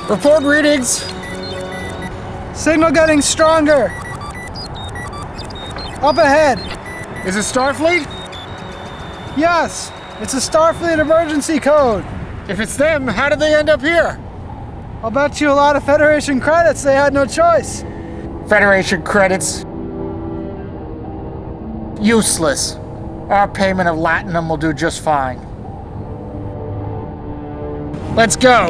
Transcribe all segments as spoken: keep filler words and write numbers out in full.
Report readings. Signal getting stronger. Up ahead. Is it Starfleet? Yes, it's a Starfleet emergency code. If it's them, how did they end up here? I'll bet you a lot of Federation credits they had no choice. Federation credits? Useless. Our payment of Latinum will do just fine. Let's go.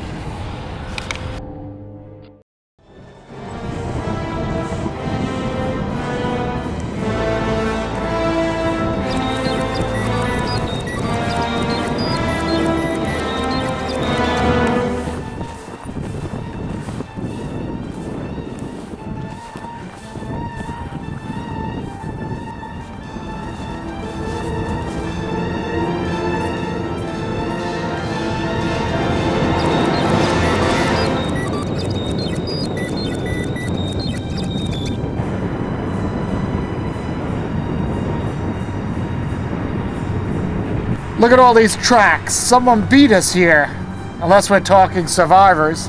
Look at all these tracks. Someone beat us here. Unless we're talking survivors.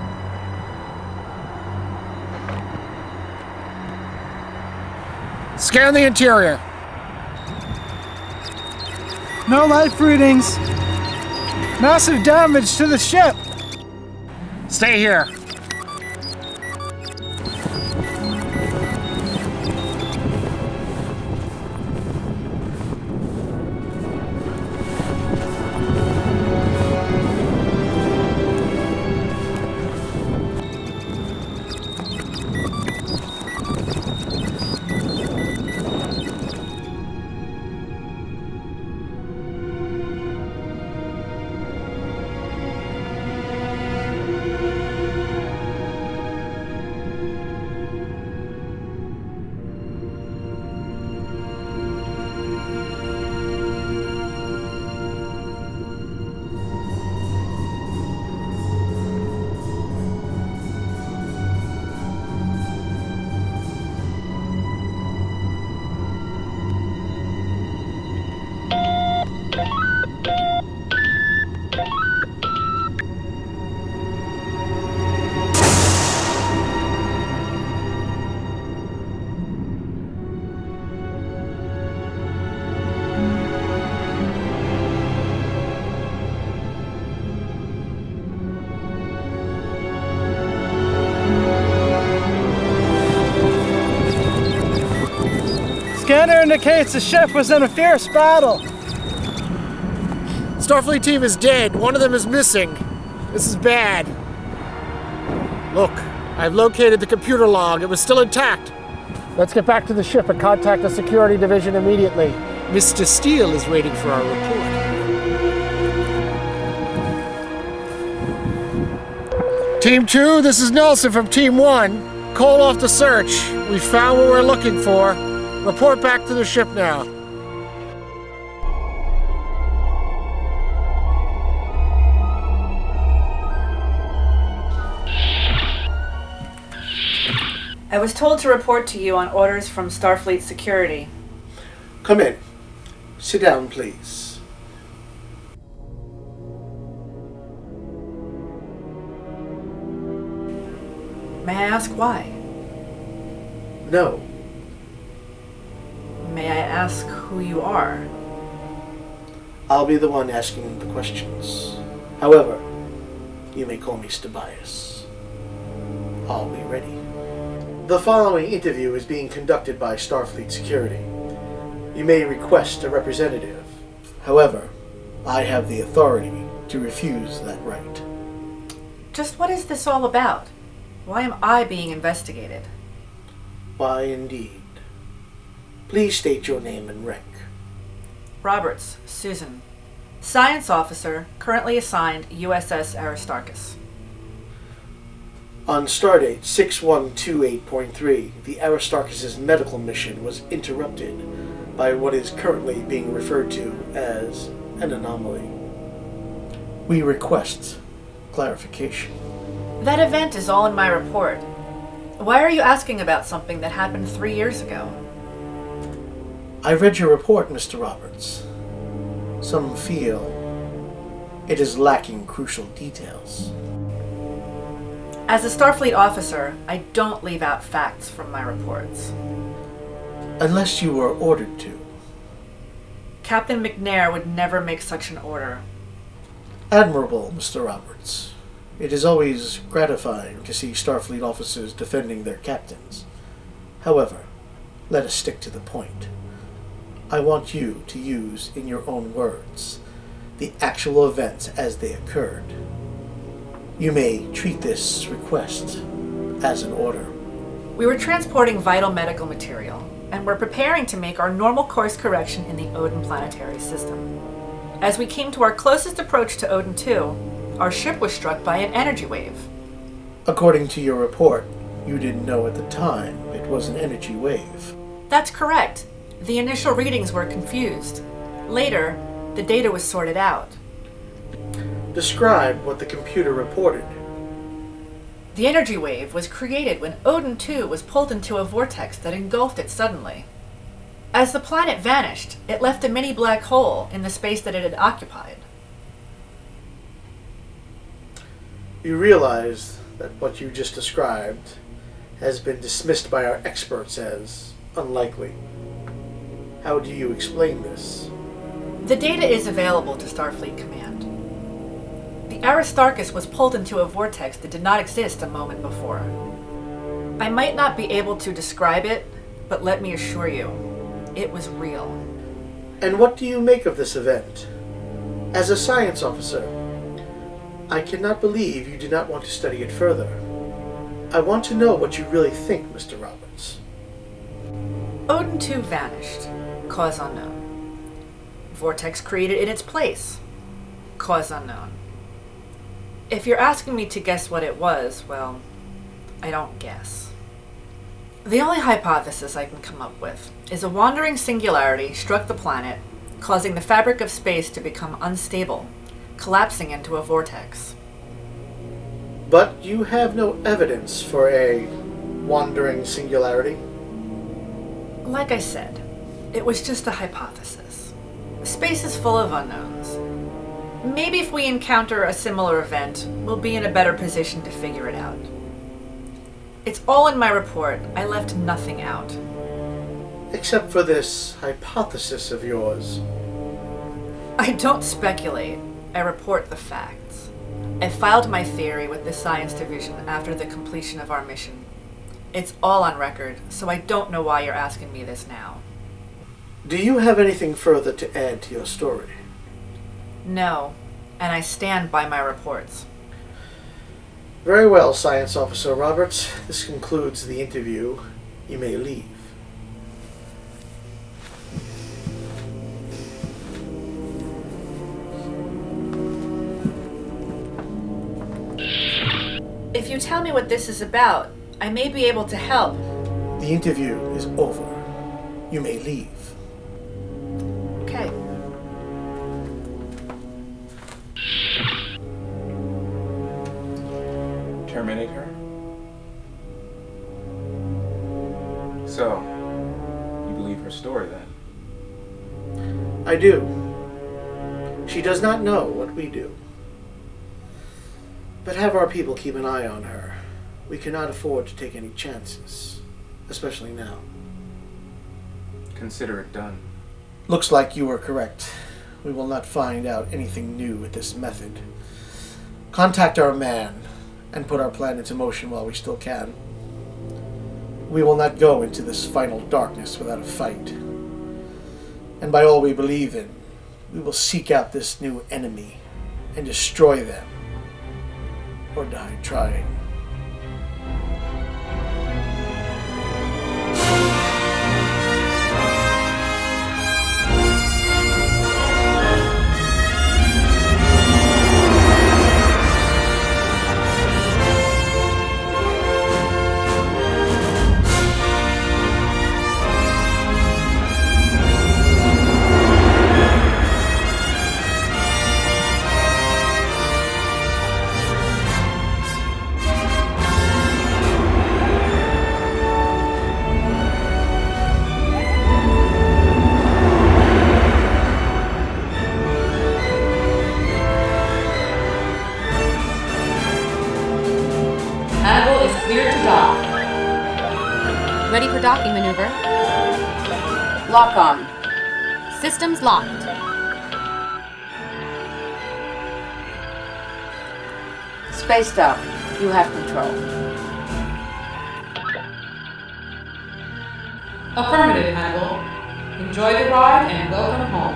Scan the interior. No life readings. Massive damage to the ship. Stay here. Scanner indicates the ship was in a fierce battle. Starfleet team is dead. One of them is missing. This is bad. Look, I've located the computer log. It was still intact. Let's get back to the ship and contact the security division immediately. Mister Steele is waiting for our report. Team two, this is Nelson from Team one. Call off the search. We found what we're looking for. Report back to the ship now. I was told to report to you on orders from Starfleet Security. Come in. Sit down, please. May I ask why? No. May I ask who you are? I'll be the one asking the questions. However, you may call me Tobias. I'll be ready. The following interview is being conducted by Starfleet Security. You may request a representative. However, I have the authority to refuse that right. Just what is this all about? Why am I being investigated? Why, indeed. Please state your name and rank. Roberts, Susan. Science Officer, currently assigned U S S Aristarchus. On Stardate six one two eight point three, the Aristarchus' medical mission was interrupted by what is currently being referred to as an anomaly. We request clarification. That event is all in my report. Why are you asking about something that happened three years ago? I read your report, Mister Roberts. Some feel it is lacking crucial details. As a Starfleet officer, I don't leave out facts from my reports. Unless you were ordered to. Captain McNair would never make such an order. Admirable, Mister Roberts. It is always gratifying to see Starfleet officers defending their captains. However, let us stick to the point. I want you to use, in your own words, the actual events as they occurred. You may treat this request as an order. We were transporting vital medical material, and were preparing to make our normal course correction in the Odin planetary system. As we came to our closest approach to Odin two, our ship was struck by an energy wave. According to your report, you didn't know at the time it was an energy wave. That's correct. The initial readings were confused. Later, the data was sorted out. Describe what the computer reported. The energy wave was created when Odin two was pulled into a vortex that engulfed it suddenly. As the planet vanished, it left a mini black hole in the space that it had occupied. You realize that what you just described has been dismissed by our experts as unlikely. How do you explain this? The data is available to Starfleet Command. The Aristarchus was pulled into a vortex that did not exist a moment before. I might not be able to describe it, but let me assure you, it was real. And what do you make of this event? As a science officer, I cannot believe you do not want to study it further. I want to know what you really think, Mister Roberts. Odin two vanished. Cause unknown. Vortex created in its place. Cause unknown. If you're asking me to guess what it was, well, I don't guess. The only hypothesis I can come up with is a wandering singularity struck the planet, causing the fabric of space to become unstable, collapsing into a vortex. But you have no evidence for a wandering singularity? Like I said, it was just a hypothesis. Space is full of unknowns. Maybe if we encounter a similar event, we'll be in a better position to figure it out. It's all in my report. I left nothing out. Except for this hypothesis of yours. I don't speculate. I report the facts. I filed my theory with the Science Division after the completion of our mission. It's all on record, so I don't know why you're asking me this now. Do you have anything further to add to your story? No, and I stand by my reports. Very well, Science Officer Roberts. This concludes the interview. You may leave. If you tell me what this is about, I may be able to help. The interview is over. You may leave. Okay. Terminate her? So, you believe her story then? I do. She does not know what we do. But have our people keep an eye on her. We cannot afford to take any chances, especially now. Consider it done. Looks like you were correct. We will not find out anything new with this method. Contact our man and put our plan into motion while we still can. We will not go into this final darkness without a fight. And by all we believe in, we will seek out this new enemy and destroy them, or die trying. Clear to dock. Ready for docking maneuver. Lock on. Systems locked. Space dock. You have control. Affirmative, Hannibal. Enjoy the ride and welcome home.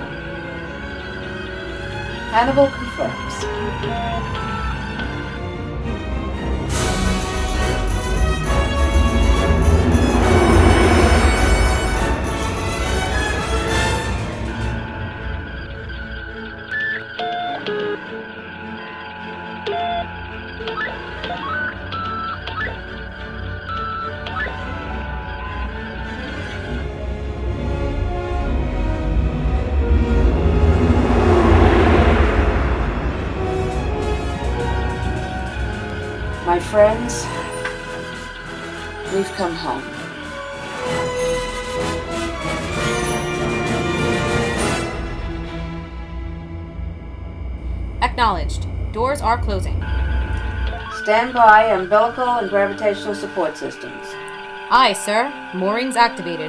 Hannibal confirms. My friends, we've come home. Acknowledged. Doors are closing. Stand by umbilical and gravitational support systems. Aye, sir. Moorings activated.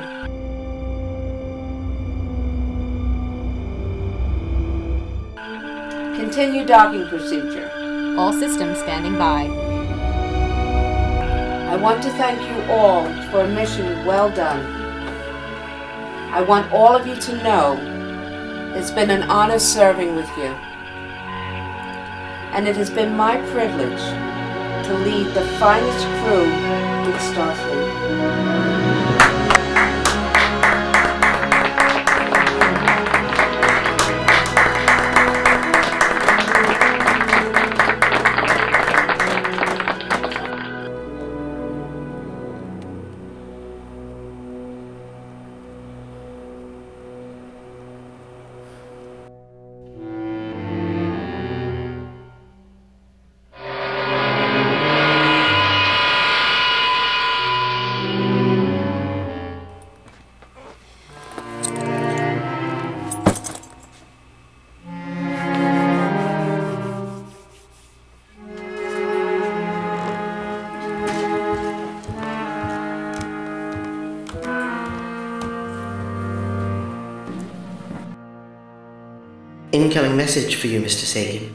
Continue docking procedure. All systems standing by. I want to thank you all for a mission well done. I want all of you to know it's been an honor serving with you. And it has been my privilege to lead the finest crew in Starfleet. Incoming message for you, Mister Sagan.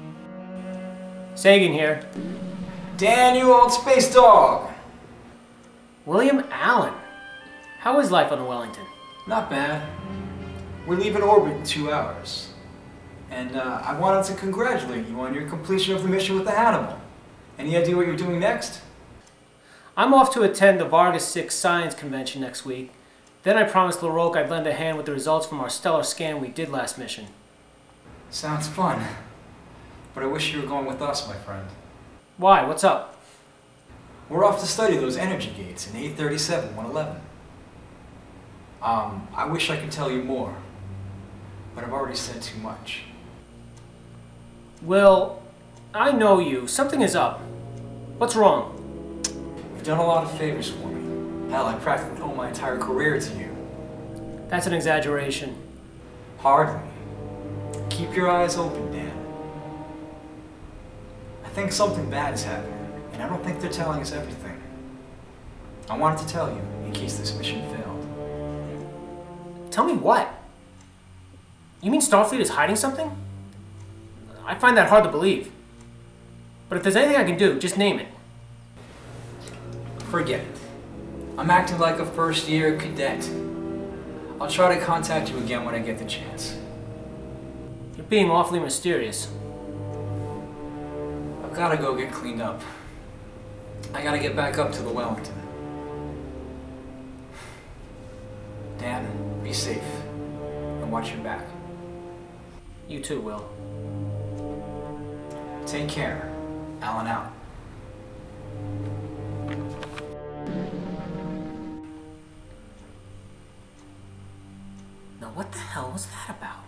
Sagan here. Dan, you old space dog! William Allen. How is life on the Wellington? Not bad. We're leaving orbit in two hours. And uh, I wanted to congratulate you on your completion of the mission with the Hannibal. Any idea what you're doing next? I'm off to attend the Vargas six Science Convention next week. Then I promised LaRoque I'd lend a hand with the results from our stellar scan we did last mission. Sounds fun. But I wish you were going with us, my friend. Why? What's up? We're off to study those energy gates in eight thirty-seven one eleven. Um, I wish I could tell you more, but I've already said too much. Will, I know you. Something is up. What's wrong? You've done a lot of favors for me. Hell, I practically owe my entire career to you. That's an exaggeration. Hardly. Keep your eyes open, Dan. I think something bad is happening, and I don't think they're telling us everything. I wanted to tell you, in case this mission failed. Tell me what? You mean Starfleet is hiding something? I find that hard to believe. But if there's anything I can do, just name it. Forget it. I'm acting like a first-year cadet. I'll try to contact you again when I get the chance. You're being awfully mysterious. I've got to go get cleaned up. I got to get back up to the Wellington. Dan, be safe. And watch your back. You too, Will. Take care. Alan out. Now what the hell was that about?